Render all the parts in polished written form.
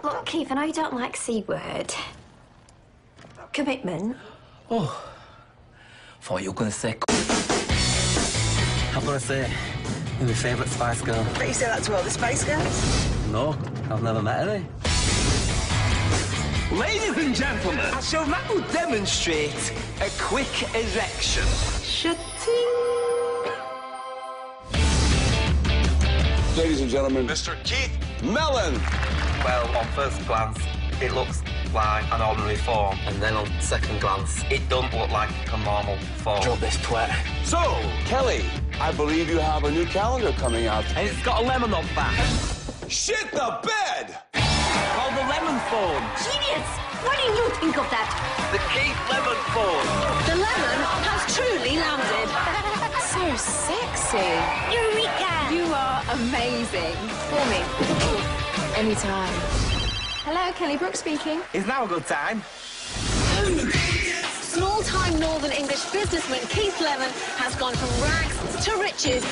Look, Keith, I know you don't like C-word. Commitment. Oh, thought you were going to say... I've got to say, you're my favourite Spice Girl. Bet you say that to all the Spice Girls? No, I've never met any. Ladies and gentlemen, I shall now demonstrate a quick erection. Ladies and gentlemen, Mr. Keith Mellon. Well, on first glance, it looks like an ordinary form. And then on second glance, it don't look like a normal form. Drop this twat. so, Kelly, I believe you have a new calendar coming out. And it's got a lemon on back. Shit the bed! Called the lemon phone. Genius! Why didn't you think of that? The Keith Lemon phone. The lemon has truly landed. So sexy. Eureka! You are amazing. For me. Anytime. Hello, Kelly Brooks speaking. Is now a good time? Small-time Northern English businessman Keith Lemon has gone from rags to riches.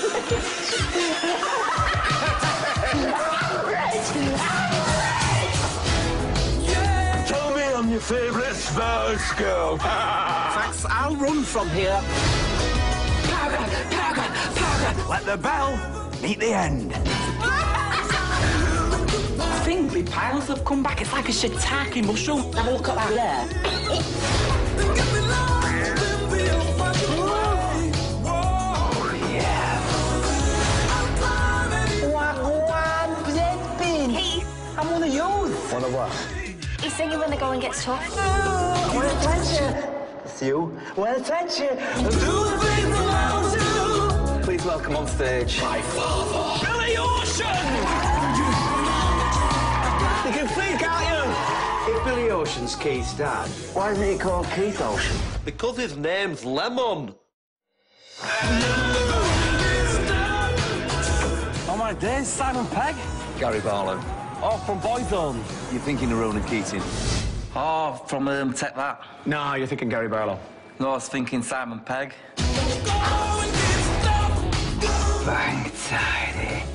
Tell me I'm your favourite Spice Girl. Thanks, I'll run from here. Let the bell meet the end. I think the piles have come back. It's like a shiitake mushroom. Have a look at that there. Keith, I'm one of yours. One of what? he's singing when the going gets tough. Well, pleasure. It's you. Well, pleasure. Please welcome on stage my father, Billy Ocean. You can see, can't you? If Billy Ocean's Keith's dad, Why isn't he called Keith Ocean? Because his name's Lemon. Oh my days, Simon Pegg. Gary Barlow. Oh, from Boyzone. You're thinking of Ronan Keating? Oh, from Take That. No, you're thinking Gary Barlow. No, I was thinking Simon Pegg. Bang tidy.